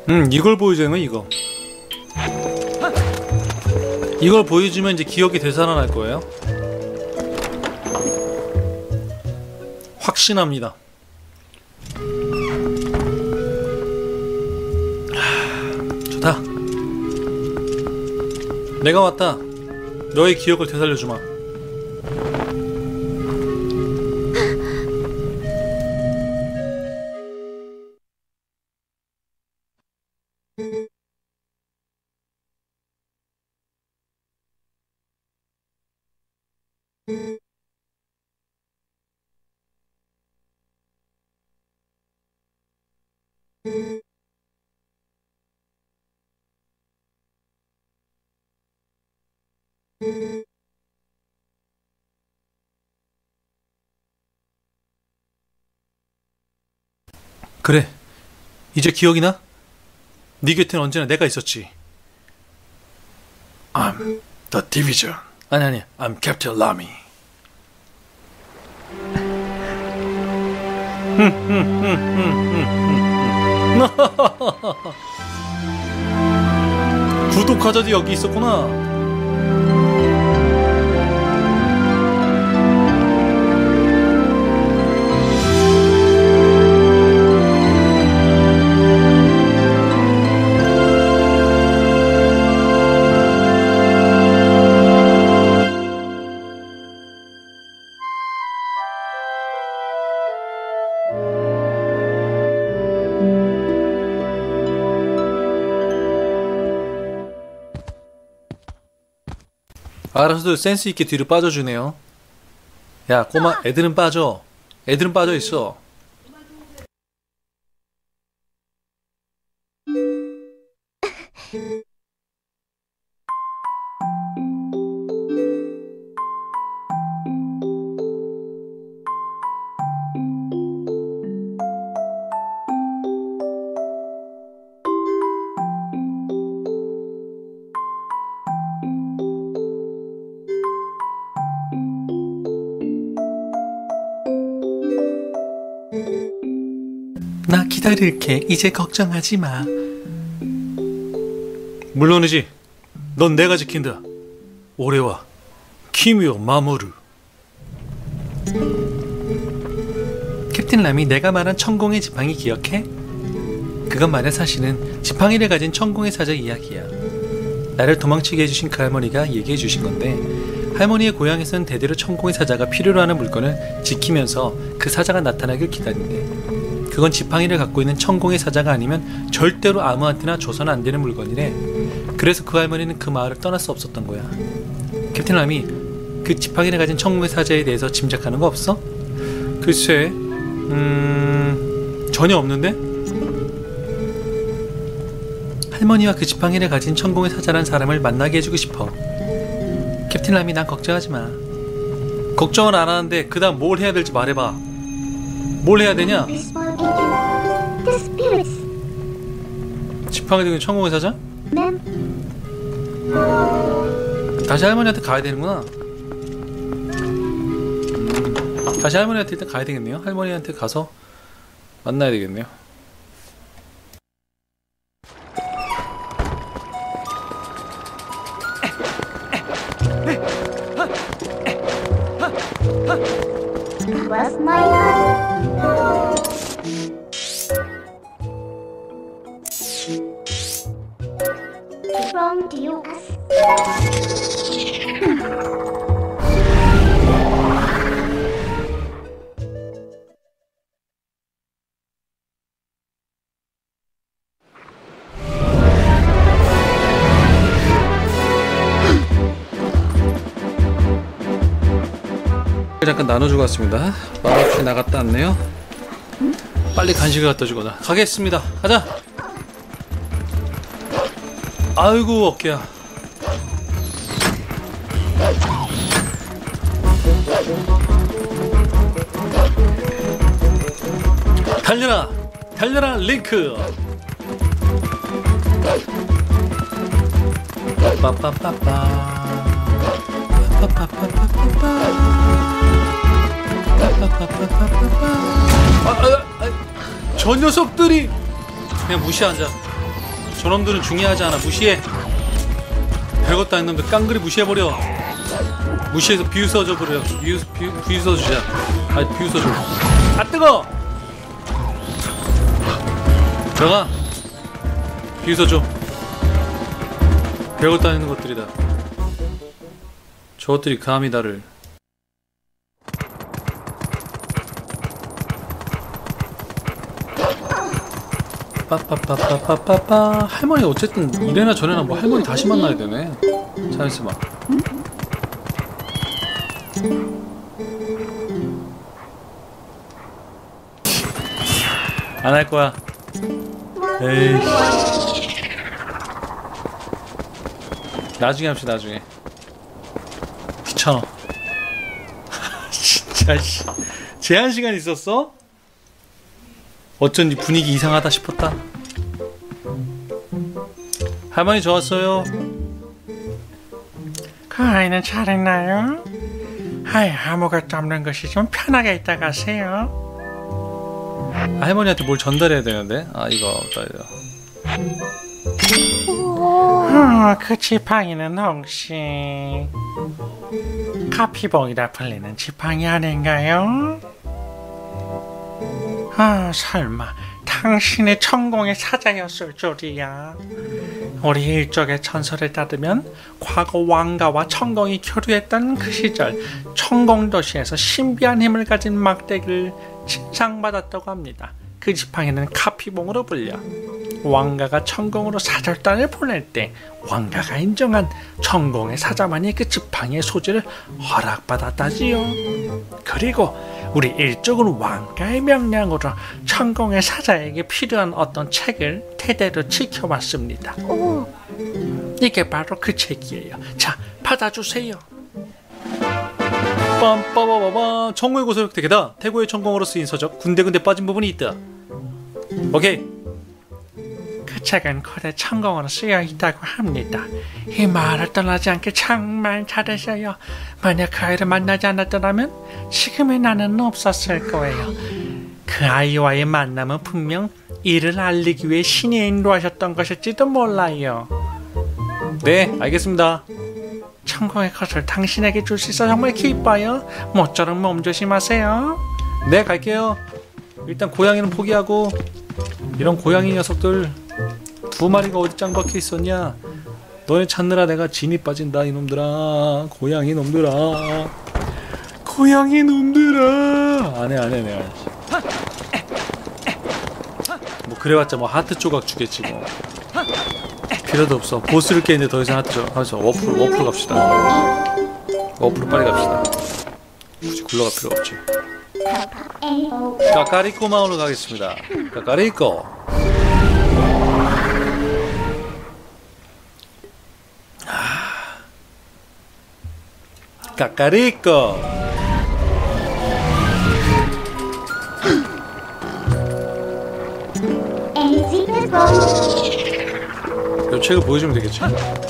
이걸 보여주는 건 이거. 이걸 보여주면 이제 기억이 되살아날 거예요. 확신합니다. 좋다. 내가 왔다. 너의 기억을 되살려주마. 그래, 이제 기억이 나? 네 곁엔 언제나 내가 있었지. I'm the Division. 아니, I'm Captain Lamy. 구독하자도 여기 있었구나. 알아서도 센스 있게 뒤로 빠져주네요. 야, 꼬마, 애들은 빠져. 애들은 빠져 있어. 나 기다릴게. 이제 걱정하지 마. 물론이지. 넌 내가 지킨다. 오래와 키미오 마모루. 캡틴 람이 내가 말한 천공의 지팡이 기억해? 그건 말야 사실은 지팡이를 가진 천공의 사자 이야기야. 나를 도망치게 해주신 그 할머니가 얘기해 주신 건데, 할머니의 고향에서는 대대로 천공의 사자가 필요로 하는 물건을 지키면서 그 사자가 나타나길 기다린대. 그건 지팡이를 갖고 있는 천공의 사자가 아니면 절대로 아무한테나 줘서는 안 되는 물건이래. 그래서 그 할머니는 그 마을을 떠날 수 없었던 거야. 캡틴 람이 그 지팡이를 가진 천공의 사자에 대해서 짐작하는 거 없어? 글쎄, 전혀 없는데? 할머니와 그 지팡이를 가진 천공의 사자라는 사람을 만나게 해주고 싶어. 캡틴 람이 난 걱정하지 마. 걱정은 안 하는데 그 다음 뭘 해야 될지 말해봐. 뭘 해야 되냐? 지팡이 들고 천공의 사자? 다시 할머니한테 가야 되는구나. 다시 할머니한테 일단 가야 되겠네요. 할머니한테 가서 만나야 되겠네요. From the US. 잠깐 나눠주고 왔습니다. 말없이 나갔다 왔네요. 빨리 간식을 갖다 주거나 가겠습니다. 가자. 아이고 어깨야. 달려라 달려라 링크. 빠빠빠빠 저 녀석들이. 그냥 무시하자. 저놈들은 중요하지 않아. 무시해. 별것도 아닌 놈들 깡그리 무시해버려. 무시해서 비유 써줘버려. 비유 써주자. 아, 비유 써줘. 아, 뜨거! 들어가. 비유 써줘. 별것도 아닌 것들이다. 저것들이 감히 나를. 빠빠빠빠빠빠. 할머니 어쨌든 이래나 저래나 뭐 할머니 다시 만나야 되네. 잠시만. 안 할 거야. 에이. 나중에 합시다. 나중에. 귀찮아. 진짜 씨. 제한 시간 있었어? 어쩐지 분위기 이상하다 싶었다. 할머니 저 왔어요. 그 아이는 잘했나요? 아이, 아무것도 없는 것이 좀 편하게 있다 가세요. 할머니한테 뭘 전달해야 되는데. 아, 이거 그 지팡이는 혹시 카피봉이라 불리는 지팡이 아닌가요? 아, 설마 당신의 천공의 사자였을 줄이야. 우리 일족의 전설을 따르면 과거 왕가와 천공이 교류했던 그 시절 천공도시에서 신비한 힘을 가진 막대기를 진상받았다고 합니다. 그 지팡이는 카피봉으로 불려 왕가가 천공으로 사절단을 보낼 때 왕가가 인정한 천공의 사자만이 그 지팡이의 소지를 허락받았다지요. 그리고 우리 일족은 왕가의 명령으로 천공의 사자에게 필요한 어떤 책을 대대로 지켜왔습니다. 이게 바로 그 책이에요. 자, 받아주세요. 빰빠바바바. 천공의 고서력 대개다. 태고의 천공으로 쓰인 서적 군데군데 빠진 부분이 있다. 오케이. 그 책은 고대 천공으로 쓰여 있다고 합니다. 이 마을을 떠나지 않게 정말 잘했어요. 만약 그 아이를 만나지 않았더라면 지금의 나는 없었을 거예요. 그 아이와의 만남은 분명 이를 알리기 위해 신이 인도하셨던 것일지도 몰라요. 네, 알겠습니다. 천공의 것을 당신에게 줄 수 있어 정말 기뻐요. 모쪼록 몸 조심하세요. 네, 갈게요. 일단 고양이는 포기하고. 이런 고양이 녀석들 두 마리가 어디 짱 박혀 있었냐. 너네 찾느라 내가 진이 빠진다. 이놈들아. 고양이 놈들아. 고양이 놈들아. 안해 내가. 뭐 그래봤자 뭐 하트 조각 주겠지 뭐. 필요도 없어. 보스를 깨는데 더 이상 하트 조각. 워프로 갑시다. 워프로 빨리 갑시다. 굳이 굴러갈 필요 없지. 까까리꼬 마을로 가겠습니다. 까까리꼬. 까까리꼬. 이 책을 보여주면 되겠지?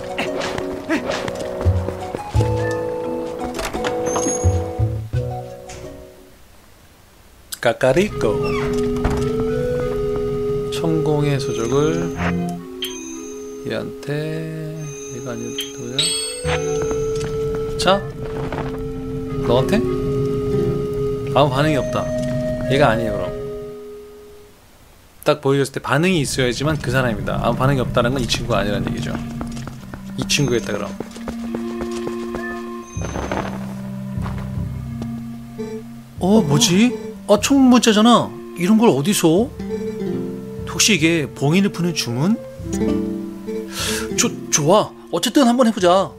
까까리꼬. 천공의 소적을 얘한테. 얘가 아니야. 누구야? 자, 너한테? 아무 반응이 없다. 얘가 아니에요. 그럼 딱 보여줬을 때 반응이 있어야지만 그 사람입니다. 아무 반응이 없다는 건 이 친구가 아니라는 얘기죠. 이 친구겠다. 그럼 뭐지? 총 문자잖아. 이런 걸 어디서? 혹시 이게 봉인을 푸는 주문? 좋아. 어쨌든 한번 해보자.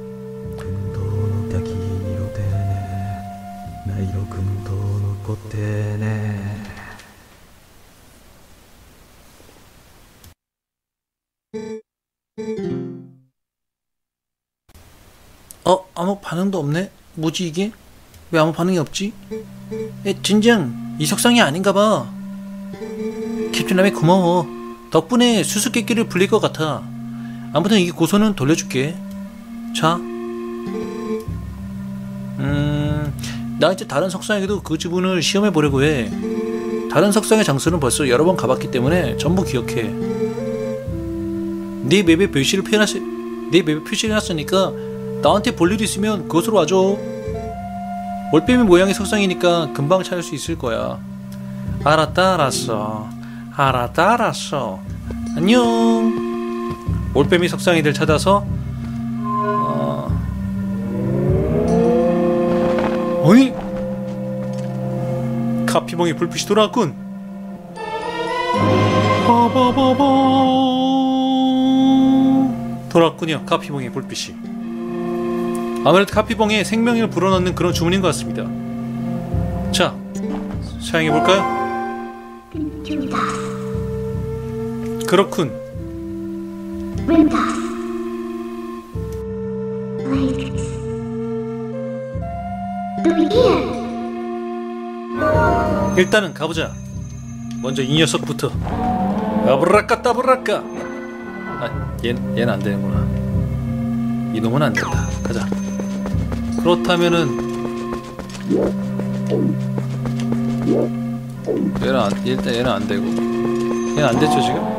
아무 반응도 없네. 뭐지 이게? 왜 아무 반응이 없지? 진정 이 석상이 아닌가봐. 캡틴남이 고마워. 덕분에 수수께끼를 불릴 것 같아. 아무튼 이 고소는 돌려줄게. 자. 나 이제 다른 석상에게도 그 지분을 시험해보려고 해. 다른 석상의 장소는 벌써 여러 번 가봤기 때문에 전부 기억해. 네 맵에 표시를 해놨으니까 나한테 볼 일 있으면 그것으로 와줘. 올빼미 모양의 속성이니까 금방 찾을 수 있을 거야. 알았다 알았어. 안녕. 올빼미 속성이들 찾아서 어이? 카피봉의 불빛이 돌아왔군. 돌아왔군요. 카피봉의 불빛이. 아무래도 카피봉에 생명을 불어넣는 그런 주문인 것 같습니다. 자, 사용해볼까요? 그렇군. 일단은 가보자. 먼저 이 녀석부터. 아브라까따브라까. 얘는 안 되는구나. 이놈은 안 된다. 가자. 그렇다면은 일단 얘는 안 되고. 얘는 안 됐죠 지금?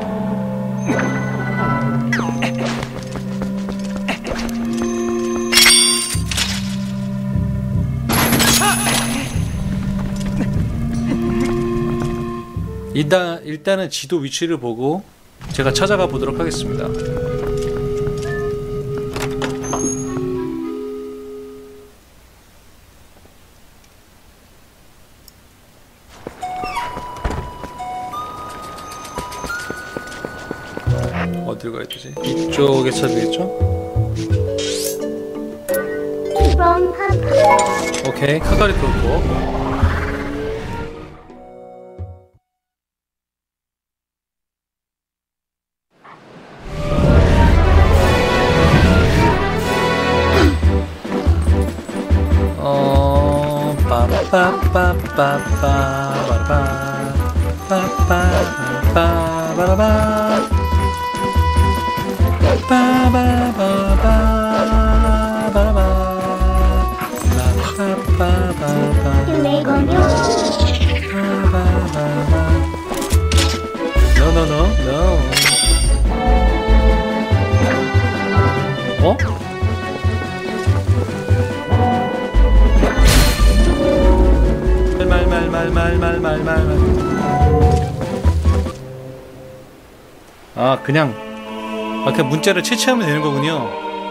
일단은 지도 위치를 보고 제가 찾아가 보도록 하겠습니다. 어딜 가야 되지? 이쪽에 찾아야겠죠? 오케이, 카가리 그렇고. No. 어? 그냥 문자를 채취하면 되는 거군요.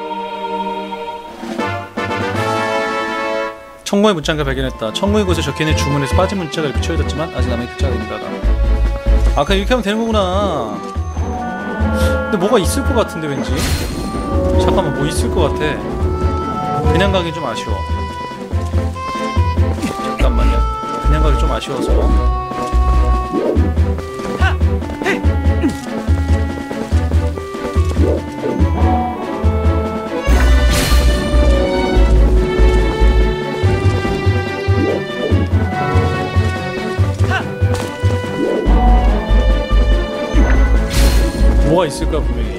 청구의 문자가 발견했다. 청구의 곳에 적혀있는 주문에서 빠진 문자가 이렇게 채워졌지만 아직 남은 글자가 있다다. 그냥 이렇게 하면 되는 거구나. 근데 뭐가 있을 것 같은데 왠지. 잠깐만, 뭐 있을 것 같아. 그냥 가기 좀 아쉬워. 잠깐만요. 그냥 가기 좀 아쉬워서. 뭐가 있을까 분명히.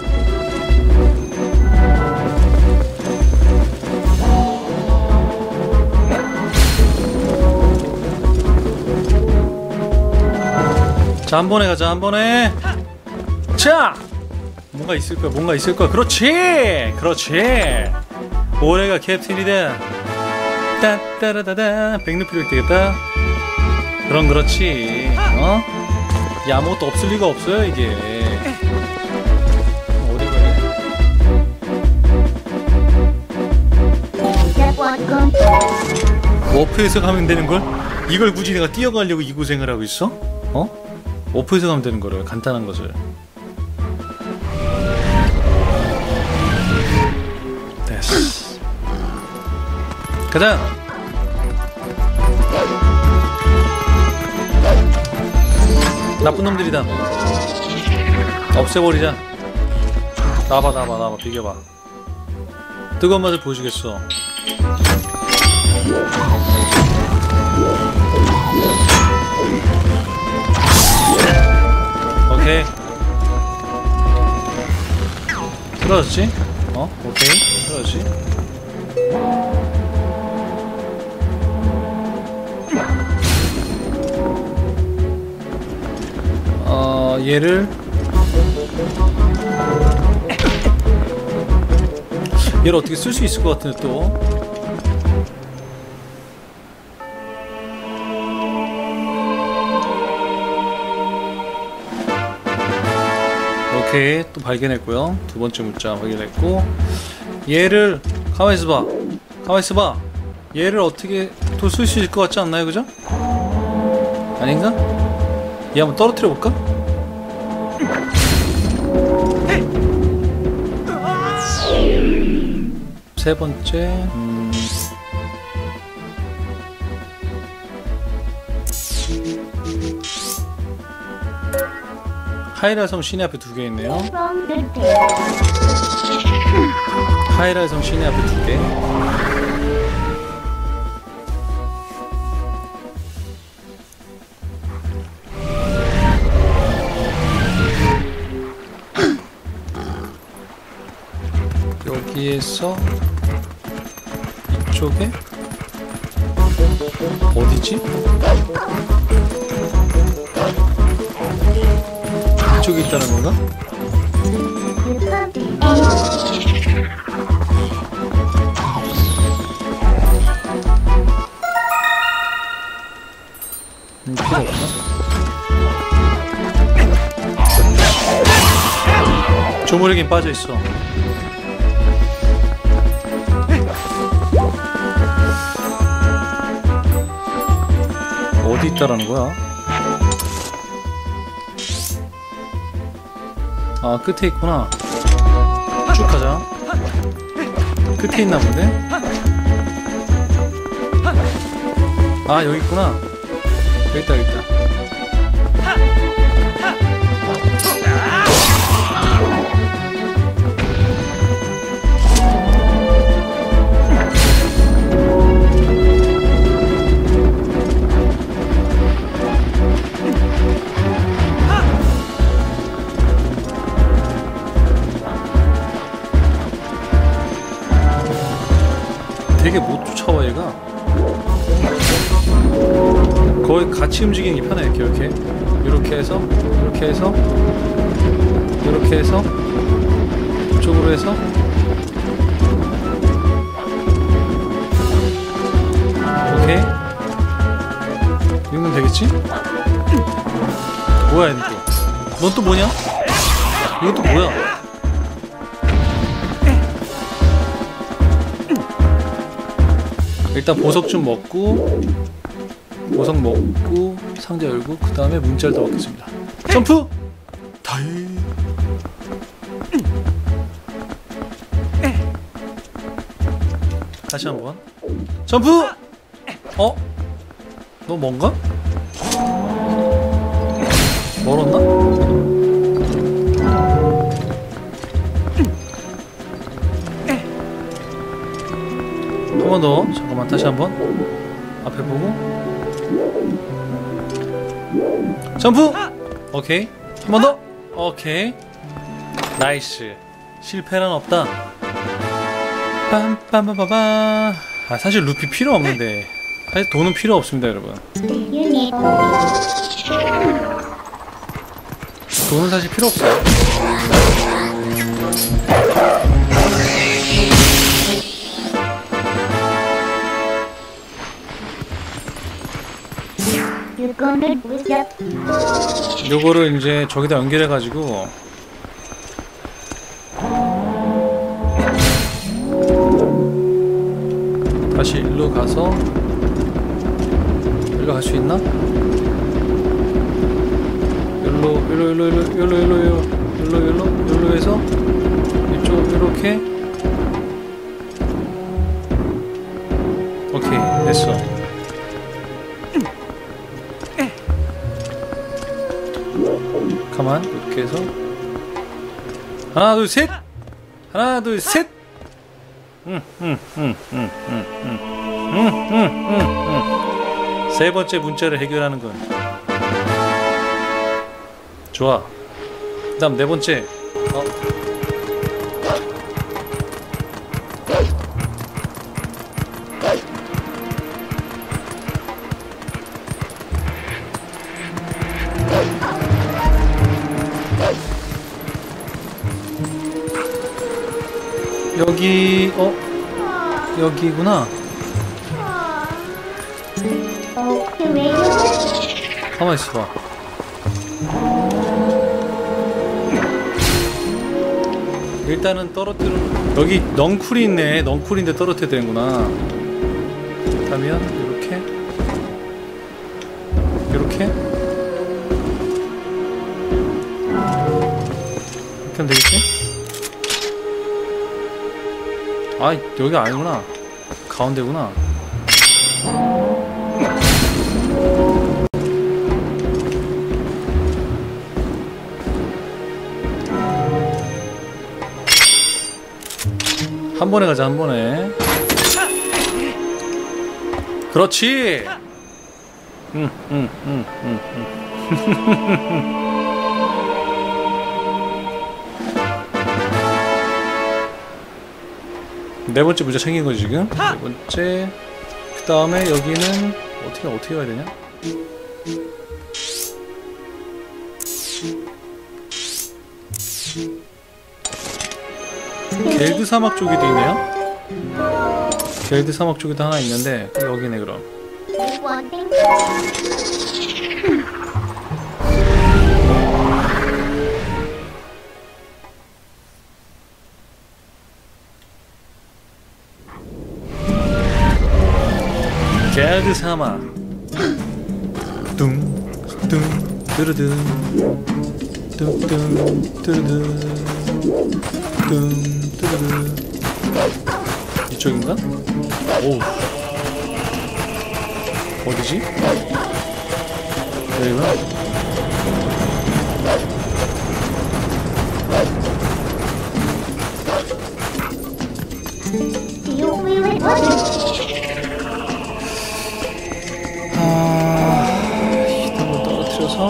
자, 한 번에 가자. 한 번에. 자, 뭔가 있을 거야. 그렇지. 올해가 캡틴이다. 따따라다다. 백루피로 되겠다. 그렇지. 야, 아무것도 없을 리가 없어요 이게. 어디 가야 돼? 워프에서 가면 되는 걸? 이걸 굳이 내가 뛰어가려고 이 고생을 하고 있어? 워프에서 가면 되는 거를, 간단한 것을. 됐어. 가자. 나쁜 놈들이다. 없애버리자. 나봐. 비켜봐. 뜨거운 맛을 보여주겠어. 오케이. 틀어졌지? 오케이. 틀어졌지? 얘를 얘를 어떻게 쓸 수 있을 것 같은데 또. 오케이, 또 발견했고요. 두 번째 문자 발견했고, 얘를 가만히 있어봐. 가만히 있어봐. 얘를 어떻게 또 쓸 수 있을 것 같지 않나요, 그죠? 아닌가? 얘 한번 떨어뜨려 볼까? 세 번째. 하이라성 시내 앞에 두 개 있네요. 하이라성 시내 앞에 두 개. 여기에서 이쪽에 어디지? 이쪽에 있다는 건가? 필요 없나? 조물에겐 빠져있어. 어디 있다라는 거야? 아, 끝에 있구나. 쭉 가자. 끝에 있나 본데? 아, 여기 있구나. 여기 있다, 여기 있다. 되게 못 쫓아와 얘가. 거의 같이 움직이는 게 편해. 이렇게 해서 이렇게 해서 이렇게 해서 이쪽으로 해서 오케이. 이러면 되겠지? 뭐야 얘는 또. 넌 또 뭐냐? 이건 또 뭐야? 일단 보석 좀 먹고, 보석 먹고 상자 열고 그 다음에 문자를 더 먹겠습니다. 점프! 다이. 다시 한번 점프! 어? 너 뭔가? 멀었나? 한 번 더. 잠깐만, 다시 한번 앞에 보고 점프! 오케이. 한 번 더. 오케이. 나이스. 실패는 없다. 빰빰빰빰빰. 아, 사실 루피 필요 없는데. 사실 돈은 필요 없습니다, 여러분. 돈은 사실 필요 없어요. 요거를 이제 저기다 연결해가지고 다시 일로 가서 일로 갈 수 있나? 일로 해서 이쪽 이렇게. 오케이, 됐어. 가만, 이렇게 해서 하나 둘 셋! 하나 둘 셋! 세 번째 문자를 해결하는 건 좋아. 그 다음 네 번째. 여기 여기구나. 가만히 있어봐. 일단은 떨어뜨려. 여기 넝쿨이 있네. 넝쿨인데 떨어뜨려야 되는구나. 그렇다면 이렇게 이렇게 하면 되겠지? 아, 여기 아니구나. 가운데구나. 한 번에 가자, 한 번에. 그렇지. 네 번째 문제 생긴 거지 지금. 네 번째. 그 다음에 여기는 어떻게 가야 되냐? 겔드 사막 쪽에도 있네요. 겔드 사막 쪽에도 하나 있는데 여기네 그럼. 겔드 사막. 뚱뚱 뚜르든 뚱뚱 뚜르든 뚱뚜르든. 이쪽인가? 오, 어디지? 여기구나. 히든을 떨어뜨려서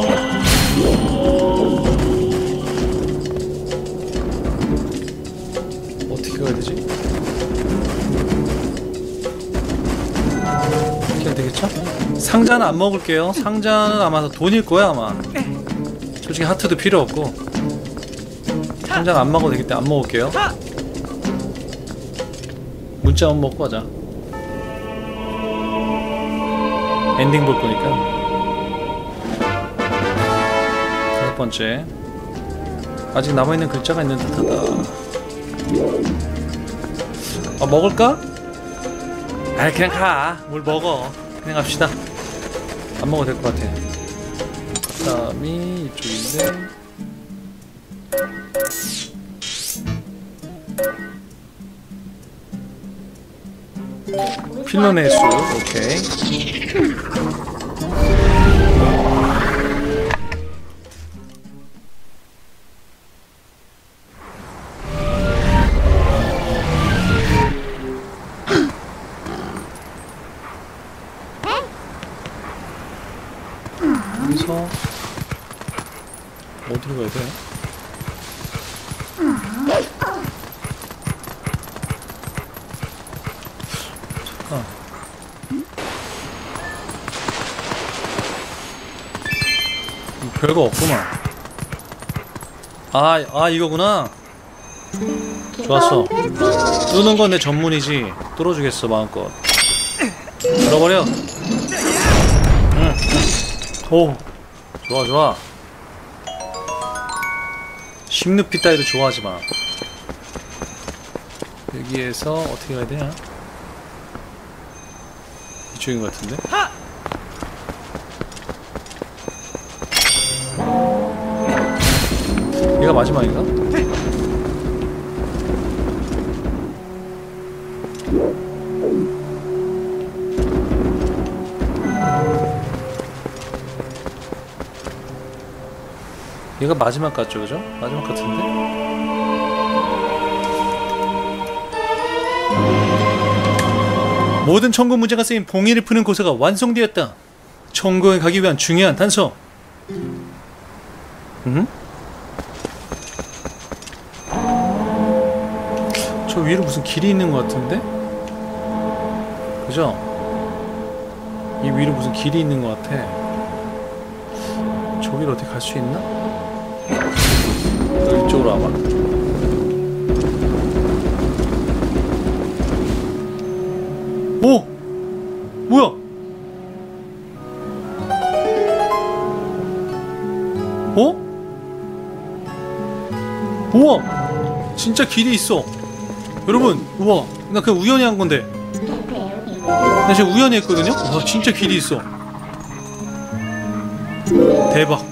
어떻게 가야 되지? 이렇게 해야 되겠죠? 상자는 안 먹을게요. 상자는 아마 돈일 거야 아마. 솔직히 하트도 필요 없고 상자는 안 먹어도 되기 때문에 안 먹을게요. 문자만 먹고 가자. 엔딩 볼 거니까. 다섯 번째. 아직 남아있는 글자가 있는 듯하다. 아, 먹을까? 아, 그냥 가. 뭘 먹어. 그냥 갑시다. 안 먹어도 될 것 같아. 그 다음이 이쪽인데. 필러네 수. 오케이. 여기서 어디로 가야 돼? 잠깐. 별거 없구만. 아 이거구나. 좋았어. 뚫는 건 내 전문이지. 뚫어주겠어 마음껏. 뚫어버려. 응. 오, 좋아 좋아. 심늪이 따위로 좋아하지마. 여기에서 어떻게 가야 되냐? 이쪽인 것 같은데? 얘가 마지막인가? 얘가 마지막 같죠, 그죠? 마지막 같은데? 모든 천공 문제가 쓰인 봉이를 푸는 고서가 완성되었다. 천공에 가기 위한 중요한 단서. 저 위로 무슨 길이 있는 것 같은데? 그죠? 이 위로 무슨 길이 있는 것 같아. 저기로 어떻게 갈 수 있나? 너 이쪽으로 와봐. 어? 우와! 진짜 길이 있어. 여러분, 우와. 나 그냥 우연히 한 건데. 나 지금 우연히 했거든요? 와, 진짜 길이 있어. 대박.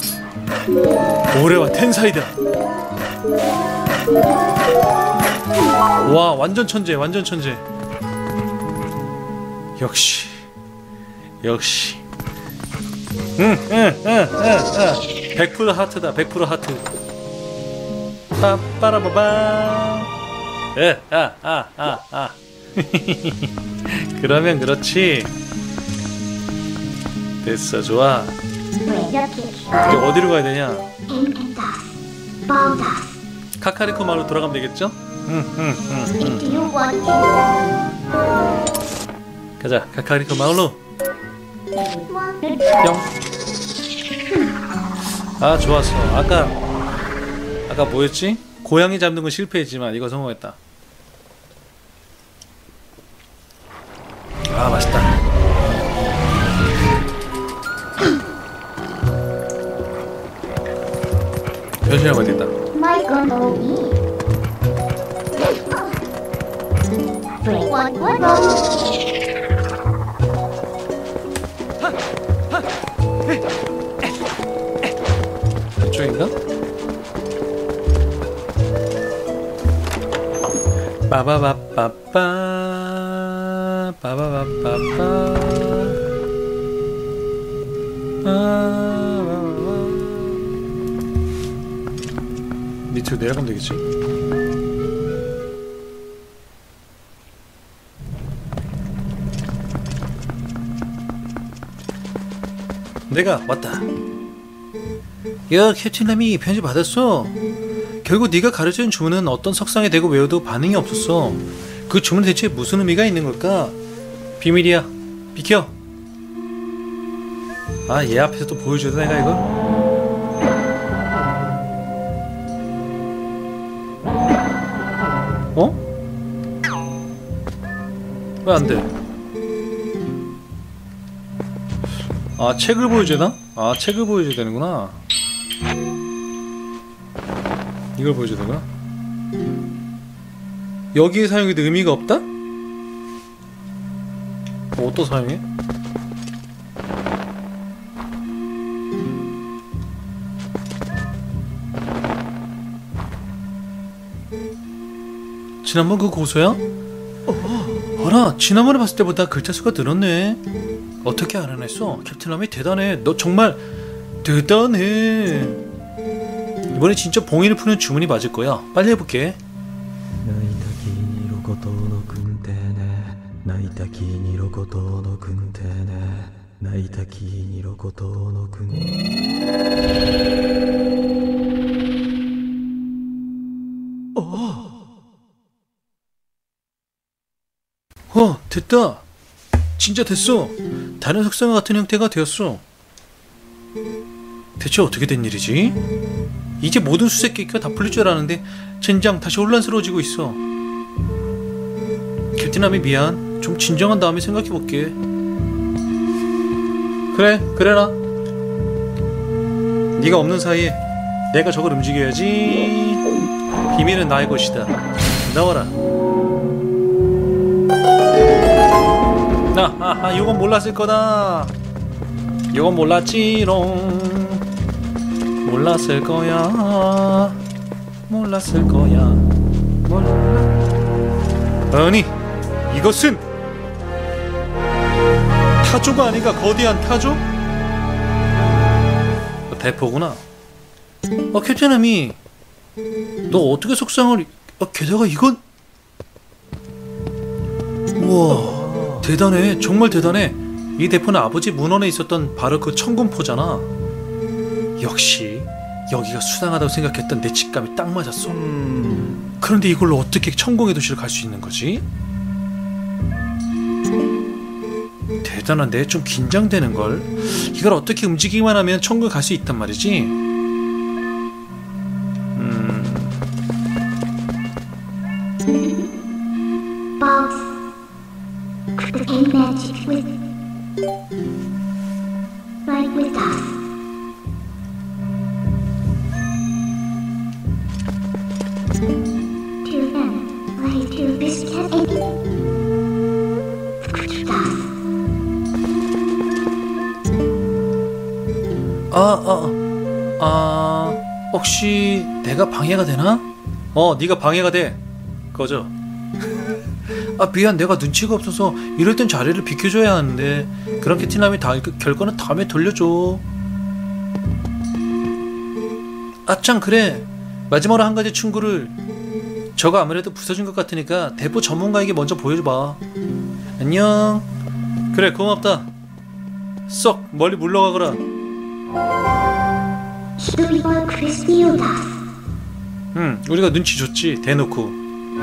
오래와 텐사이다. 와, 완전 천재, 완전 천재. 역시. 역시. 100% 하트다. 100% 하트. 빠빠라바밤. 그러면 그렇지. 됐어, 좋아. 이제 어디로 가야 되냐? 카카리코 마을로 돌아가면 되겠죠? 가자, 카카리코 마을로. 뿅. 아, 좋았어. 아까 뭐였지? 고양이 잡는 건 실패했지만 이거 성공했다. 아, 맛있다. 변신하면 된다. 이쪽인가? 빠바바빠빠 빠바바빠빠 밑으로 내려가면 되겠지? 내가 왔다. 야, 캡틴남이 편지 받았어. 결국 네가 가르쳐준 주문은 어떤 석상에 대고 외워도 반응이 없었어. 그 주문은 대체 무슨 의미가 있는 걸까? 비밀이야. 비켜. 아, 얘 앞에서 또 보여줘도 내가 이걸? 어? 왜 안 돼? 아, 책을 보여주나? 아, 책을 보여줘야 되는구나. 이걸 보여줘야 되구나. 여기에 사용해도 의미가 없다? 또 사용해? 지난번 그 고소야? 어라, 지난번에 봤을 때보다 글자 수가 늘었네. 어떻게 알아냈어? 캡틴남이 대단해. 너 정말 대단해. 이번에 진짜 봉인을 푸는 주문이 맞을 거야. 빨리 해볼게. 됐다. 진짜 됐어. 다른 석상과 같은 형태가 되었어. 대체 어떻게 된 일이지? 이제 모든 수수께끼가 다 풀릴 줄 알았는데 젠장 다시 혼란스러워지고 있어. 캡틴남이 미안. 좀 진정한 다음에 생각해볼게. 그래라. 네가 없는 사이에 내가 저걸 움직여야지. 비밀은 나의 것이다. 나와라. 이건 몰랐을 거다. 이건 몰랐지롱. 몰랐을 거야. 아니, 이것은 타조가 아닌가? 거대한 타조? 대포구나. 캡틴남이 너 어떻게 속상을... 게다가 이건... 우와, 대단해. 정말 대단해. 이 대포는 아버지 문헌에 있었던 바로 그 천군포잖아. 역시 여기가 수상하다고 생각했던 내 직감이 딱 맞았어. 그런데 이걸로 어떻게 천공의 도시를 갈 수 있는 거지? 대단한데? 좀 긴장되는걸? 이걸 어떻게 움직이기만 하면 천국에 갈 수 있단 말이지? magic with right with us. 혹시 내가 방해가 되나? 네가 방해가 돼. 꺼져. 미안, 내가 눈치가 없어서 이럴 땐 자리를 비켜줘야 하는데. 그런 캐틴남이 결과는 다음에 돌려줘. 참, 그래. 마지막으로 한 가지 충고를. 저거 아무래도 부서진 것 같으니까 대포 전문가에게 먼저 보여줘봐. 안녕. 그래, 고맙다. 썩 멀리 물러가거라. Sure Crispiodas. 우리가 눈치 줬지, 대놓고.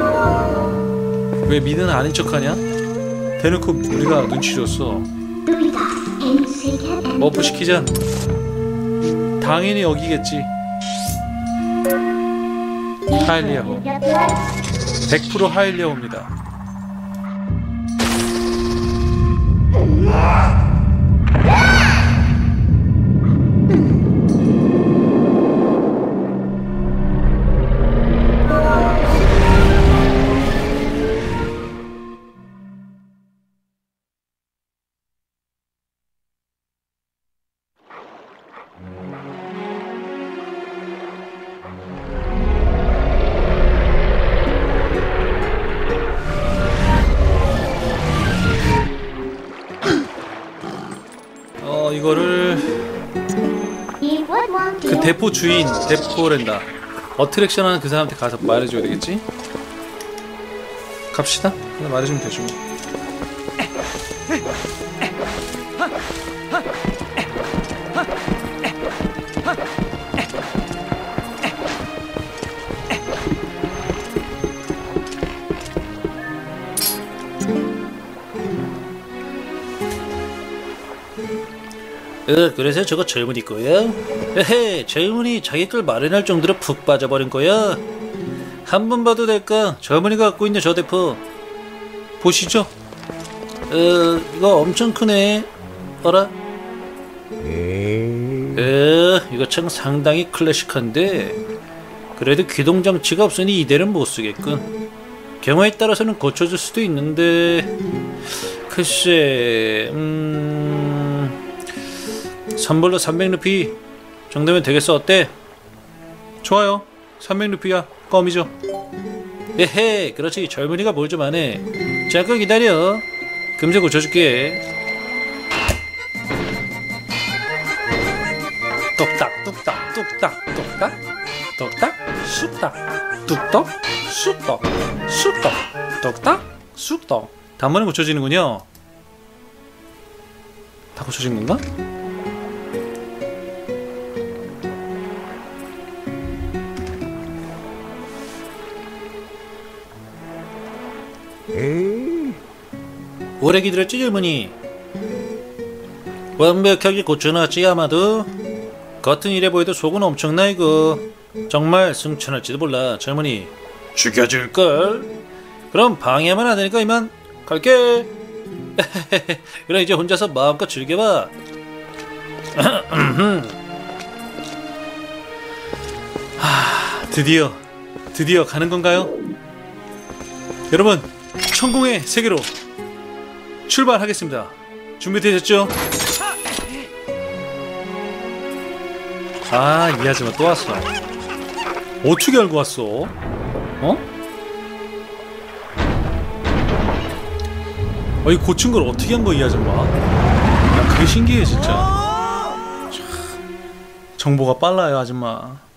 왜 미드는 아닌 척하냐? 대놓고 우리가 눈치 줬어. 머프 시키자. 당연히 여기겠지. 하일리아호. 100% 하일리아호입니다. 이거를 그 대포 주인, 대포랜다. 어트랙션 하는 그 사람한테 가서 말해줘야 되겠지? 갑시다. 그냥 말해주면 되죠. 그래서 저거 젊은이 거야? 에헤, 젊은이 자기들 마련할 정도로 푹 빠져버린 거야? 한 번 봐도 될까? 젊은이가 갖고 있는 저 대포 보시죠. 이거 엄청 크네. 어라? 이거 참 상당히 클래식한데 그래도 기동장치가 없으니 이대는 못쓰겠군. 경우에 따라서는 고쳐줄 수도 있는데 글쎄 선불로 300루피 정도면 되겠어. 어때? 좋아요. 300루피야 껌이죠. 에헤, 그렇지. 젊은이가 뭘 좀 하네. 잠깐 기다려. 금세 고쳐줄게. 똑딱 뚝딱 뚝딱 똑딱 똑딱 쑥딱 뚝떡 쑥떡 쑥떡 똑딱 쑥떡. 단번에 고쳐지는군요. 다 고쳐진 건가? 오래 기다렸지 젊은이? 완벽하게 고쳐놨지 아마도. 겉은 이래 보여도 속은 엄청나 이거. 정말 승천할지도 몰라. 젊은이 죽여줄걸. 그럼 방해하면 안되니까 이만 갈게. 그럼 이제 혼자서 마음껏 즐겨봐. 드디어 가는 건가요? 여러분, 천공의 세계로 출발하겠습니다. 준비되셨죠? 이 아줌마 또 왔어. 어떻게 알고 왔어? 이 고친 걸 어떻게 한 거야 이 아줌마? 야, 그게 신기해 진짜. 참, 정보가 빨라요 아줌마.